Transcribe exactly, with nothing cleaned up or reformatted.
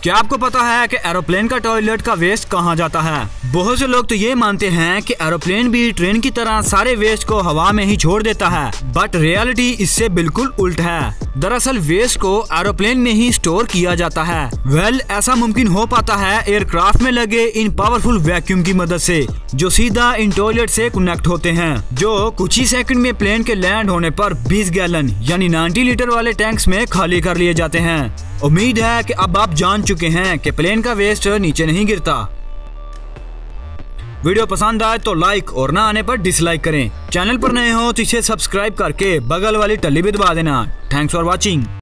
क्या आपको पता है कि एरोप्लेन का टॉयलेट का वेस्ट कहाँ जाता है? बहुत से लोग तो ये मानते हैं कि एरोप्लेन भी ट्रेन की तरह सारे वेस्ट को हवा में ही छोड़ देता है, बट रियलिटी इससे बिल्कुल उल्ट है। दरअसल वेस्ट को एरोप्लेन में ही स्टोर किया जाता है। वेल well, ऐसा मुमकिन हो पाता है एयरक्राफ्ट में लगे इन पावरफुल वैक्यूम की मदद से, जो सीधा इन टॉयलेट से कनेक्ट होते हैं, जो कुछ ही सेकंड में प्लेन के लैंड होने पर बीस गैलन यानी नब्बे लीटर वाले टैंक्स में खाली कर लिए जाते हैं। उम्मीद है कि अब आप जान चुके हैं कि प्लेन का वेस्ट नीचे नहीं गिरता। वीडियो पसंद आए तो लाइक और ना आने पर डिसलाइक करें। चैनल पर नए हो तो इसे सब्सक्राइब करके बगल वाली टल्ली भी दबा देना। Thanks for watching.